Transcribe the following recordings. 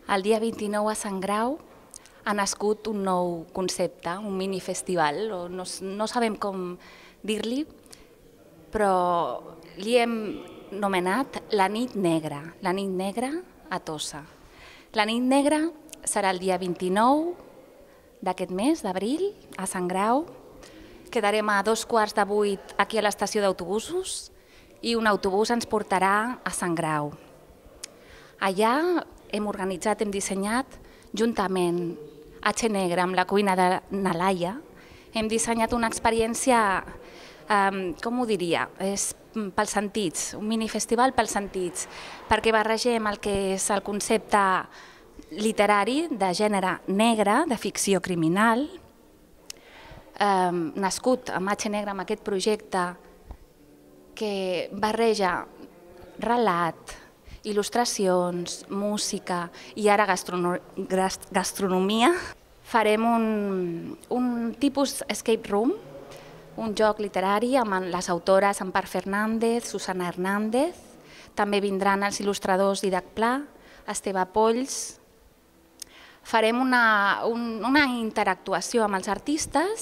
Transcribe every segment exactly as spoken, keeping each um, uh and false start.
El dia vint-i-nou a Sant Grau ha nascut un nou concepte, un minifestival, o no, no sabem com dir-li, però li hem nomenat la nit negra, la nit negra a Tossa. La nit negra serà el dia vint-i-nou d'aquest mes, d'abril, a Sant Grau. Quedarem a dos quarts de vuit aquí a l'estació d'autobusos i un autobús ens portarà a Sant Grau. Allà hem organitzat, hem dissenyat, juntament H Negra amb la cuina de Nalaia, hem dissenyat una experiència, eh, com ho diria, és pels sentits, un minifestival pels sentits, perquè barregem el que és el concepte literari de gènere negre, de ficció criminal, eh, nascut amb H Negra, amb aquest projecte que barreja relat, il·lustracions, música i ara gastronomia. Farem un, un tipus escape room, un joc literari amb les autores Ampar Fernández, Susana Hernández, també vindran els il·lustradors Didac Pla, Esteve Polls. Farem una, un, una interactuació amb els artistes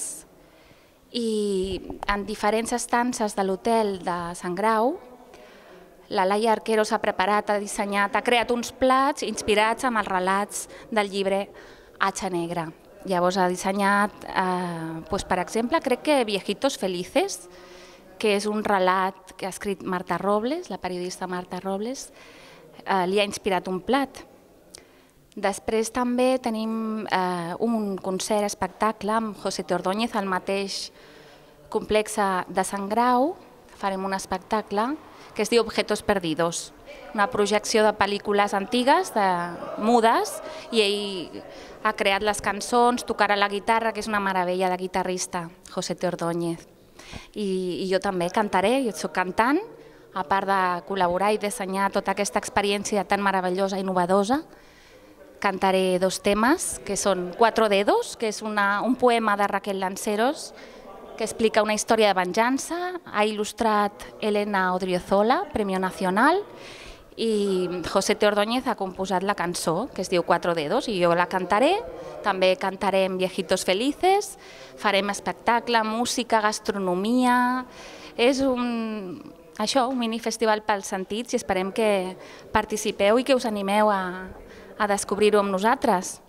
i en diferents estances de l'hotel de Sant Grau la Laia Arquero s'ha preparat, ha dissenyat, ha creat uns plats inspirats amb els relats del llibre H Negra. Llavors ha dissenyat, eh, doncs, per exemple, crec que Viejitos Felices, que és un relat que ha escrit Marta Robles, la periodista Marta Robles, eh, li ha inspirat un plat. Després també tenim eh, un concert espectacle amb José Ordóñez al mateix complex de Sant Grau. Farem un espectacle que es diu Objetos Perdidos, una projecció de pel·lícules antigues, de mudes, i ell ha creat les cançons, tocarà la guitarra, que és una meravella de guitarrista, José Ordóñez. I, I jo també cantaré, jo soc cantant, a part de col·laborar i dissenyar tota aquesta experiència tan meravellosa i innovadora, cantaré dos temes, que són Cuatro Dedos, que és una, un poema de Raquel Lanceros, que explica una història de venjança, ha il·lustrat Elena Odriozola, Premio Nacional, i José Ordóñez ha composat la cançó, que es diu Cuatro Dedos, i jo la cantaré, també cantarem Viejitos Felices, farem espectacle, música, gastronomia, és un, això, un minifestival pels sentits i esperem que participeu i que us animeu a, a descobrir-ho amb nosaltres.